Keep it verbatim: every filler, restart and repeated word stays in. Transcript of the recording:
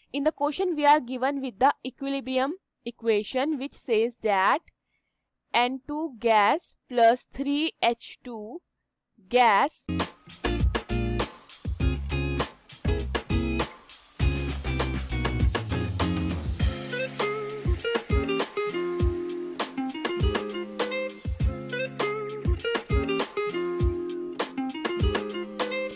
In the question we are given with the equilibrium equation which says that N two gas plus three H two gas